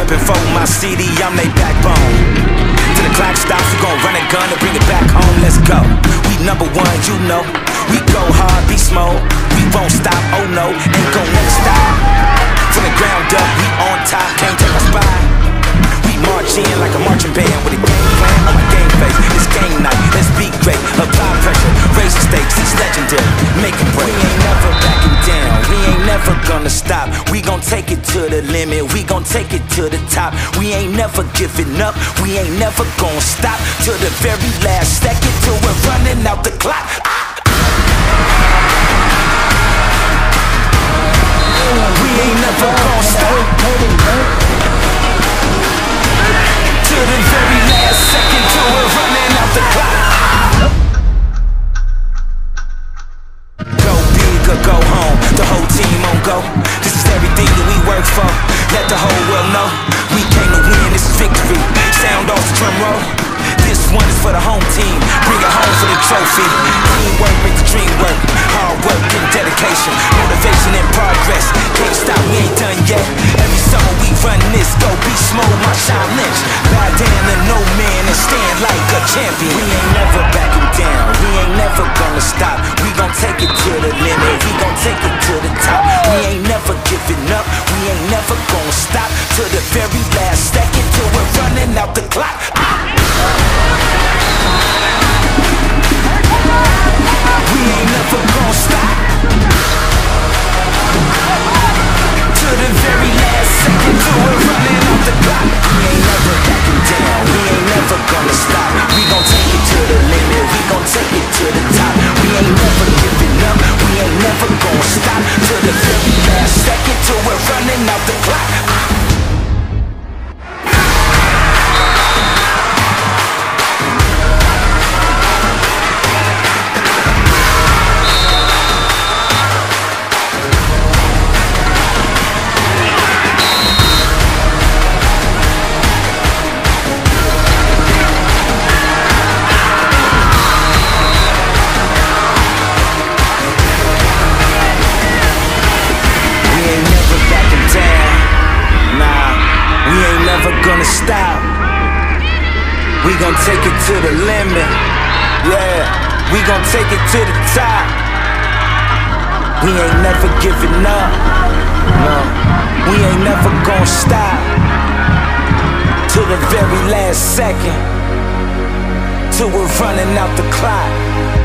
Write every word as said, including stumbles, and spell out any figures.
reppin' for my city, I'm they backbone. Till the clock stops, we gon' run a gun and bring it back home, let's go. We number one, you know. We go hard, be small. We won't stop, oh no, ain't gon' never stop. From the ground up, we on top, can't take our spot. We march in like a marching band with a game plan on my game face. It's game night, let's be great. Apply pressure, raise the stakes, it's legendary. Make it break. We ain't never backing down, we ain't never gonna stop. We gon' take it to the limit, we gon' take it to the top. We ain't never giving up, we ain't never gon' stop. Till the very last second, till we're running out the clock. We ain't never gon' stop. Till the very last second, till we're running out the clock. Go big or go home, the whole team on go. This is everything that we work for, let the whole world know. We came to win, this is victory. Sound off the drum roll. This one is for the home team, bring it home for the trophy. Teamwork makes the dream work, hard work and dedication, motivation and progress. Can't stop, we ain't done yet. Every summer we run this, go be smooth, my shine lynch. Bow down to no man and stand like a champion. We ain't never backing down, we ain't never gonna stop. We gon' take it to the limit, we gon' take it to the top. We ain't never giving up, we ain't never gonna stop. Till the very last second, till we're running out the clock. We ain't never gon' stop. To the very last second, till we're running out the clock. We ain't never backing down, we ain't never gonna stop. We gon' take it to the limit, we gon' take it to the top. We ain't never giving up, we ain't never gon' stop. To the very last second, till we're running out the clock. Gonna stop. We gon' take it to the limit. Yeah, we gon' take it to the top. We ain't never giving up. No, we ain't never gon' stop. Till the very last second, till we're running out the clock.